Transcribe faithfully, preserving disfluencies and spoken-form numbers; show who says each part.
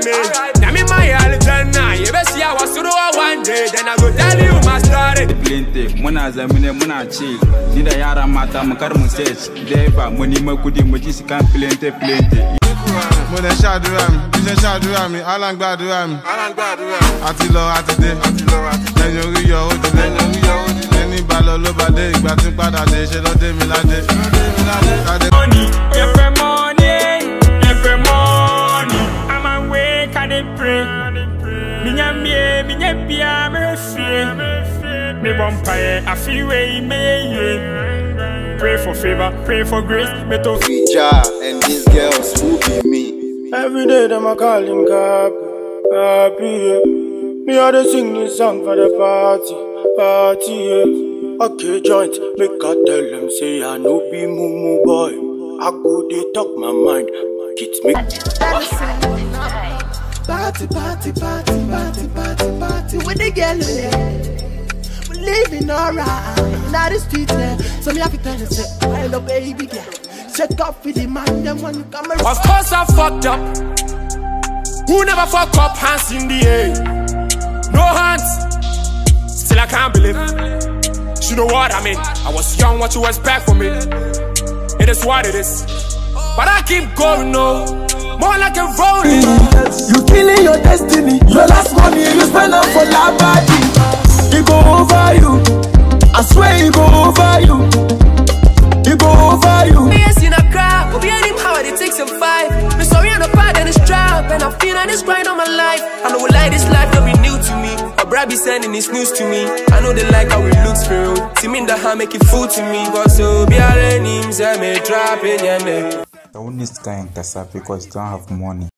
Speaker 1: me. Now me my Alexander, you best see I was to do one day. Then I go tell you my story.
Speaker 2: Plenty, muna zamine muna chill. Nida yara mata makar message. Deva money makudi mojisi kan plenty plenty.
Speaker 3: Mo le ṣàdúrà mi, bí ṣe ṣàdúrà mi, Alan gbàdúrà mi. Àti lọ àti dé, lẹ́yìn orí yọ ó dilé. Ẹni bá lọ ló bá dé, ìgbà tí padà dé, ṣe lọ dé mi ládé.
Speaker 1: Money, every morning, every morning, I'm awake and I pray. Minya me, minya bia me free. Me vampire, I feel way me. Pray for favor, pray for grace. Me to
Speaker 4: Fija and these girls who be me.
Speaker 5: Every day them I call him Kapi, Kapi, yeah. Me oughta sing this song for the party, party, yeah. Okay, joint, make I tell them say I no be mumu boy. I go they talk my mind, kids me.
Speaker 6: Party, party, party, party, party, party with the girl there. We living alright, now the street there. So me have to tell you say, hello baby girl. Check up for the man, them when you come around.
Speaker 1: of course I fucked up. Who never fuck up? Hands in the air. No hands. Still I can't believe. You know what I mean? I was young, what you expect from me? It is what it is. But I keep going, no. More like a rolling.
Speaker 5: You killing your destiny. Your last money you spend on for la body. It go over you. I swear it go over you. It go over you.
Speaker 7: Me a seen a crowd, but behind him how it takes him five. Me sorry on the part and it's trap, and I feel on this grind all my life. I know like this life don't be new to me. Or Brad be sending this news to me. I know they like how it looks for real. See me in the hand make it fool to me. But so be all names I may drop in your name.
Speaker 2: I won't need sky and casa because you don't have money.